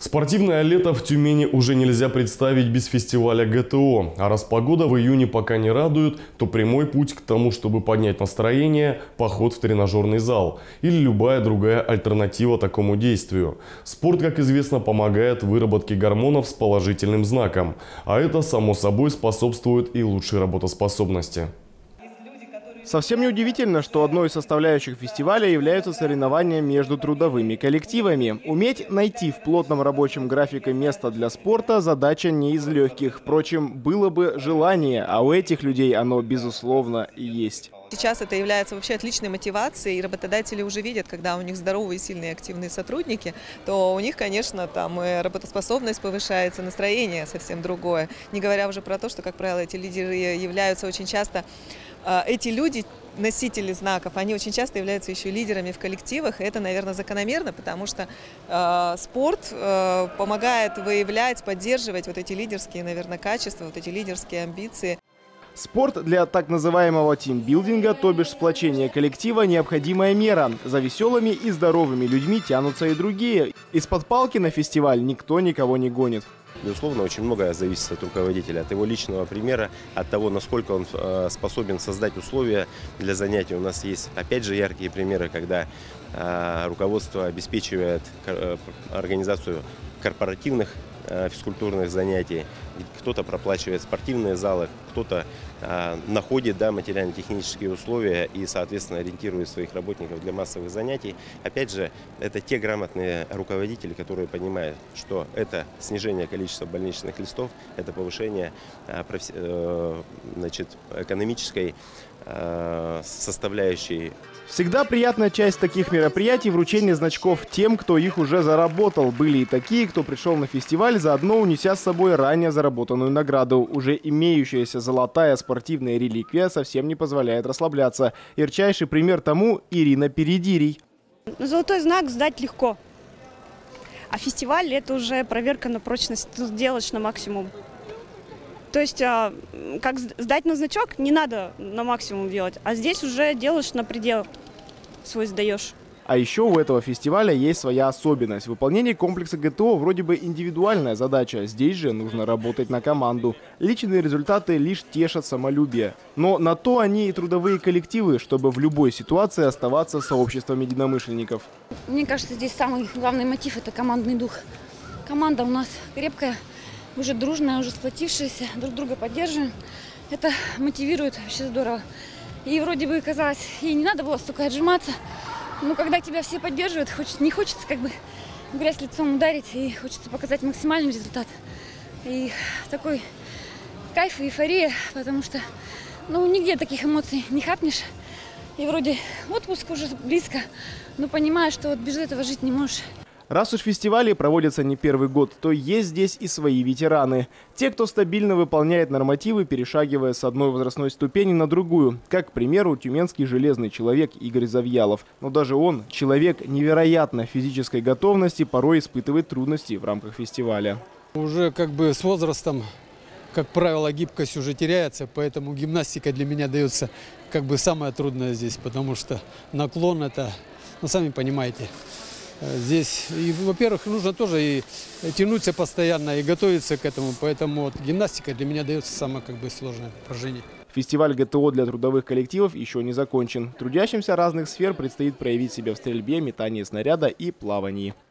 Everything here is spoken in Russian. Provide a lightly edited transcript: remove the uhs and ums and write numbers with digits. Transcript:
Спортивное лето в Тюмени уже нельзя представить без фестиваля ГТО. А раз погода в июне пока не радует, то прямой путь к тому, чтобы поднять настроение – поход в тренажерный зал или любая другая альтернатива такому действию. Спорт, как известно, помогает в выработке гормонов с положительным знаком. А это, само собой, способствует и лучшей работоспособности. Совсем неудивительно, что одной из составляющих фестиваля являются соревнования между трудовыми коллективами. Уметь найти в плотном рабочем графике место для спорта – задача не из легких. Впрочем, было бы желание, а у этих людей оно, безусловно, и есть. Сейчас это является вообще отличной мотивацией, и работодатели уже видят, когда у них здоровые, сильные, активные сотрудники, то у них, конечно, там и работоспособность повышается, настроение совсем другое. Не говоря уже про то, что, как правило, эти лидеры являются очень часто, эти люди, носители знаков, они очень часто являются еще лидерами в коллективах, и это, наверное, закономерно, потому что спорт помогает выявлять, поддерживать вот эти лидерские, наверное, качества, вот эти лидерские амбиции. Спорт для так называемого тимбилдинга, то бишь сплочения коллектива, необходимая мера. За веселыми и здоровыми людьми тянутся и другие. Из-под палки на фестиваль никто никого не гонит. Безусловно, очень многое зависит от руководителя, от его личного примера, от того, насколько он способен создать условия для занятий. У нас есть, опять же, яркие примеры, когда руководство обеспечивает организацию корпоративных физкультурных занятий. Кто-то проплачивает спортивные залы, кто-то находит материально-технические условия и, соответственно, ориентирует своих работников для массовых занятий. Опять же, это те грамотные руководители, которые понимают, что это снижение количества больничных листов, это повышение экономической составляющей. Всегда приятная часть таких мероприятий – вручение значков тем, кто их уже заработал. Были и такие, кто пришел на фестиваль, заодно унеся с собой ранее заработанную награду. Уже имеющаяся золотая спортивная реликвия совсем не позволяет расслабляться. Ярчайший пример тому – Ирина Передирий. Золотой знак сдать легко. А фестиваль – это уже проверка на прочность, тут делаешь на максимум. То есть, как сдать на значок, не надо на максимум делать, а здесь уже делаешь на предел, свой сдаешь. А еще у этого фестиваля есть своя особенность. Выполнение комплекса ГТО вроде бы индивидуальная задача, здесь же нужно работать на команду. Личные результаты лишь тешат самолюбие. Но на то они и трудовые коллективы, чтобы в любой ситуации оставаться сообществом единомышленников. Мне кажется, здесь самый главный мотив – это командный дух. Команда у нас крепкая. Уже дружная, уже сплотившаяся, друг друга поддерживаем. Это мотивирует вообще здорово. И вроде бы, казалось, ей не надо было столько отжиматься. Но когда тебя все поддерживают, не хочется как бы в грязь лицом ударить. И хочется показать максимальный результат. И такой кайф и эйфория, потому что нигде таких эмоций не хапнешь. И вроде отпуск уже близко, но понимаешь, что вот без этого жить не можешь. Раз уж фестивали проводятся не первый год, то есть здесь и свои ветераны. Те, кто стабильно выполняет нормативы, перешагивая с одной возрастной ступени на другую. Как, к примеру, тюменский железный человек Игорь Завьялов. Но даже он, человек невероятной физической готовности, порой испытывает трудности в рамках фестиваля. Уже как бы с возрастом, как правило, гибкость уже теряется, поэтому гимнастика для меня дается как бы самое трудное здесь, потому что наклон это, сами понимаете. Здесь, во-первых, нужно тоже и тянуться постоянно, и готовиться к этому. Поэтому вот гимнастика для меня дается самое сложное упражнение. Фестиваль ГТО для трудовых коллективов еще не закончен. Трудящимся разных сфер предстоит проявить себя в стрельбе, метании снаряда и плавании.